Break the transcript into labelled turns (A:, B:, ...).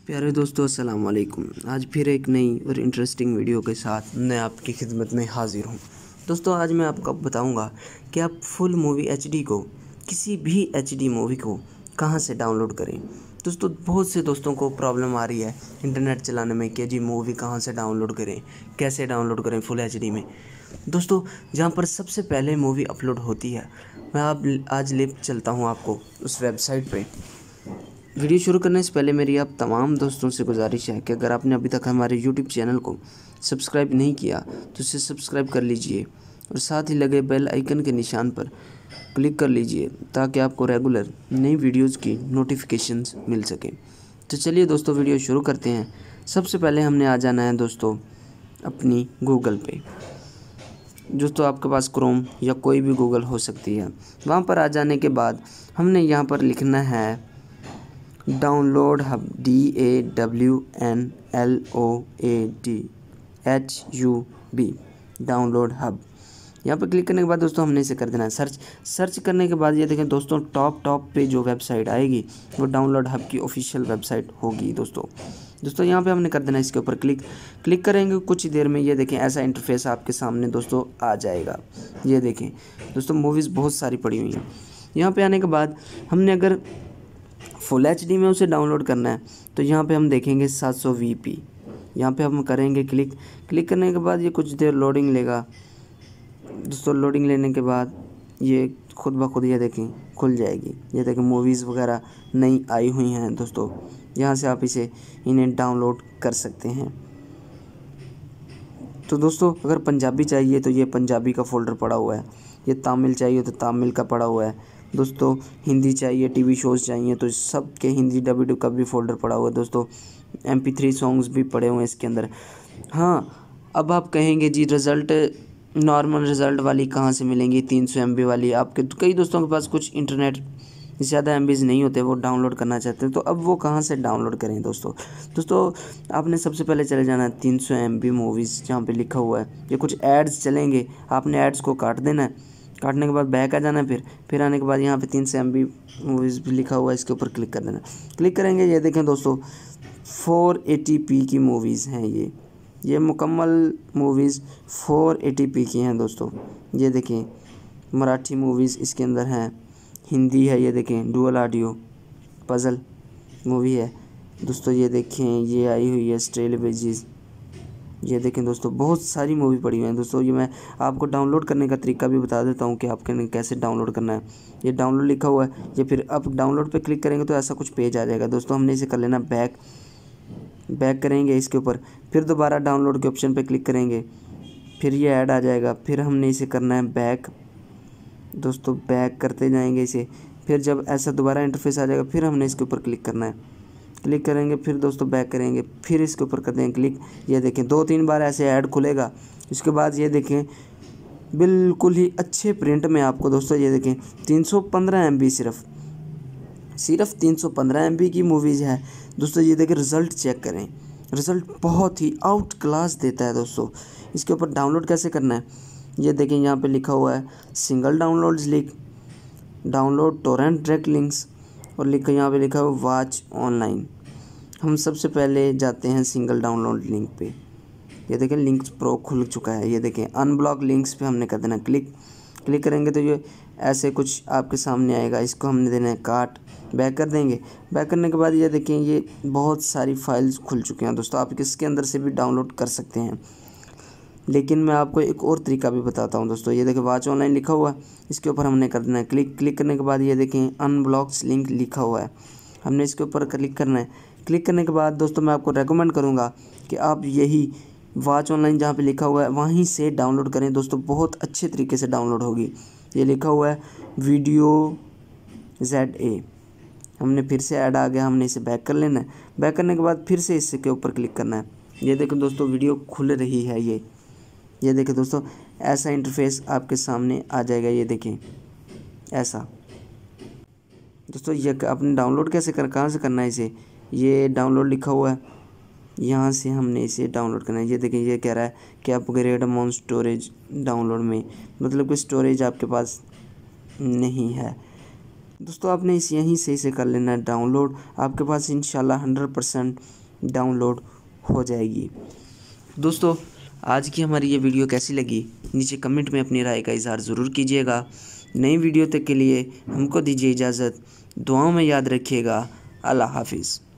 A: प्यारे दोस्तों, अस्सलाम वालेकुम। आज फिर एक नई और इंटरेस्टिंग वीडियो के साथ मैं आपकी खिदमत में हाजिर हूँ। दोस्तों, आज मैं आपको बताऊँगा कि आप फुल मूवी एचडी को, किसी भी एचडी मूवी को कहाँ से डाउनलोड करें। दोस्तों, बहुत से दोस्तों को प्रॉब्लम आ रही है इंटरनेट चलाने में कि जी मूवी कहाँ से डाउनलोड करें, कैसे डाउनलोड करें फुल एचडी में। दोस्तों, जहाँ पर सबसे पहले मूवी अपलोड होती है, मैं आज ले चलता हूँ आपको उस वेबसाइट पर। वीडियो शुरू करने से पहले मेरी आप तमाम दोस्तों से गुजारिश है कि अगर आपने अभी तक हमारे यूट्यूब चैनल को सब्सक्राइब नहीं किया तो इसे सब्सक्राइब कर लीजिए और साथ ही लगे बेल आइकन के निशान पर क्लिक कर लीजिए ताकि आपको रेगुलर नई वीडियोस की नोटिफिकेशंस मिल सके। तो चलिए दोस्तों, वीडियो शुरू करते हैं। सबसे पहले हमने आ जाना है दोस्तों अपनी गूगल पे। दोस्तों, आपके पास क्रोम या कोई भी गूगल हो सकती है। वहाँ पर आ जाने के बाद हमने यहाँ पर लिखना है download hub, DAWNLOADHUB, download hub. यहाँ पर क्लिक करने के बाद दोस्तों हमने इसे कर देना है सर्च करने के बाद ये देखें दोस्तों, टॉप पे जो वेबसाइट आएगी वो डाउनलोड हब की ऑफिशियल वेबसाइट होगी। दोस्तों यहाँ पे हमने कर देना है इसके ऊपर क्लिक करेंगे। कुछ ही देर में ये देखें ऐसा इंटरफेस आपके सामने दोस्तों आ जाएगा। ये देखें दोस्तों, मूवीज़ बहुत सारी पड़ी हुई हैं। यहाँ पे आने के बाद हमने अगर फुल एचडी में उसे डाउनलोड करना है तो यहाँ पे हम देखेंगे 720p। यहाँ पे हम करेंगे क्लिक करने के बाद ये कुछ देर लोडिंग लेगा। दोस्तों, लोडिंग लेने के बाद ये खुद ब खुद ये देखें खुल जाएगी। ये देखें मूवीज़ वगैरह नई आई हुई हैं दोस्तों। यहाँ से आप इन्हें डाउनलोड कर सकते हैं। तो दोस्तों, अगर पंजाबी चाहिए तो ये पंजाबी का फ़ोल्डर पड़ा हुआ है, ये तमिल चाहिए तो तमिल का पड़ा हुआ है। दोस्तों, हिंदी चाहिए, टीवी शोज़ चाहिए तो सब के हिंदी डब्ल्यू का भी फ़ोल्डर पड़ा हुआ है। दोस्तों, MP3 सॉन्ग्स भी पड़े हुए हैं इसके अंदर। हाँ, अब आप कहेंगे जी नॉर्मल रिज़ल्ट वाली कहाँ से मिलेंगी, 300 MB वाली। आपके कई दोस्तों के पास कुछ इंटरनेट ज़्यादा MBs नहीं होते, वो डाउनलोड करना चाहते हैं, तो अब वो कहाँ से डाउनलोड करें। दोस्तों आपने सबसे पहले चले जाना है 300 MB मूवीज़, जहाँ पे लिखा हुआ है। ये कुछ एड्स चलेंगे, आपने एड्स को काट देना है। काटने के बाद बैक आ जाना है। फिर आने के बाद यहाँ पे 300 MB मूवीज़ भी लिखा हुआ है, इसके ऊपर क्लिक कर देना। क्लिक करेंगे, ये देखें दोस्तों 480p की मूवीज़ हैं। ये मुकम्मल मूवीज़ 480p की हैं दोस्तों। ये देखें मराठी मूवीज़ इसके अंदर हैं, हिंदी है, ये देखें डुअल ऑडियो पज़ल मूवी है दोस्तों। ये देखें ये आई हुई है स्ट्रेल वेजीज। ये देखें दोस्तों, बहुत सारी मूवी पड़ी हुई हैं दोस्तों। ये मैं आपको डाउनलोड करने का तरीका भी बता देता हूँ कि आपके कैसे डाउनलोड करना है। ये डाउनलोड लिखा हुआ है, ये फिर आप डाउनलोड पे क्लिक करेंगे तो ऐसा कुछ पेज आ जाएगा। दोस्तों, हमने इसे कर लेना बैक करेंगे इसके ऊपर, फिर दोबारा डाउनलोड के ऑप्शन पे क्लिक करेंगे, फिर ये ऐड आ जाएगा। फिर हमने इसे करना है बैक। दोस्तों, बैक करते जाएंगे इसे, फिर जब ऐसा दोबारा इंटरफेस आ जाएगा फिर हमने इसके ऊपर क्लिक करना है। क्लिक करेंगे, फिर दोस्तों बैक करेंगे, फिर इसके ऊपर कर देंगे क्लिक। ये देखें 2-3 बार ऐसे ऐड खुलेगा। इसके बाद ये देखें बिल्कुल ही अच्छे प्रिंट में आपको दोस्तों, ये देखें 315 MB सिर्फ 315 MB की मूवीज़ है दोस्तों। ये देखें रिज़ल्ट चेक करें, रिज़ल्ट बहुत ही आउट क्लास देता है दोस्तों। इसके ऊपर डाउनलोड कैसे करना है, ये देखें यहाँ पे लिखा हुआ है single downloads link, download torrent direct links, और यहाँ पे लिखा हुआ वॉच ऑनलाइन। हम सबसे पहले जाते हैं सिंगल डाउनलोड लिंक पे। ये देखें लिंक्स प्रो खुल चुका है। ये देखें अनब्लॉक लिंक्स पे हमने कर देना क्लिक करेंगे तो ये ऐसे कुछ आपके सामने आएगा। इसको हमने देना है काट, बैक कर देंगे। बैक करने के बाद ये देखें ये बहुत सारी फाइल्स खुल चुके हैं दोस्तों। आप इसके अंदर से भी डाउनलोड कर सकते हैं, लेकिन मैं आपको एक और तरीका भी बताता हूं दोस्तों। ये देखें वॉच ऑनलाइन लिखा हुआ है, इसके ऊपर हमने कर देना है क्लिक करने के बाद ये देखें अनब्लॉक्स लिंक लिखा हुआ है, हमने इसके ऊपर क्लिक करना है। क्लिक करने के बाद दोस्तों मैं आपको रेकमेंड करूंगा कि आप यही वॉच ऑनलाइन जहाँ पे लिखा हुआ है वहीं से डाउनलोड करें दोस्तों, बहुत अच्छे तरीके से डाउनलोड होगी। ये लिखा हुआ है वीडियो ZA। हमने फिर से ऐड आ गया, हमने इसे बैक कर लेना है। बैक करने के बाद फिर से इसके के ऊपर क्लिक करना है। ये देखें दोस्तों वीडियो खुल रही है। ये देखें दोस्तों ऐसा इंटरफेस आपके सामने आ जाएगा। ये देखें ऐसा। दोस्तों, ये आपने डाउनलोड कहाँ से करना है इसे, ये डाउनलोड लिखा हुआ है, यहाँ से हमने इसे डाउनलोड करना है। ये देखें ये कह रहा है कि अपग्रेड अमाउंट स्टोरेज डाउनलोड में, मतलब कि स्टोरेज आपके पास नहीं है। दोस्तों आपने इस यहीं से इसे कर लेना है डाउनलोड, आपके पास इंशाल्लाह 100% डाउनलोड हो जाएगी। दोस्तों आज की हमारी ये वीडियो कैसी लगी नीचे कमेंट में अपनी राय का इज़हार ज़रूर कीजिएगा। नई वीडियो तक के लिए हमको दीजिए इजाज़त, दुआओं में याद रखिएगा। अल्लाह हाफिज़।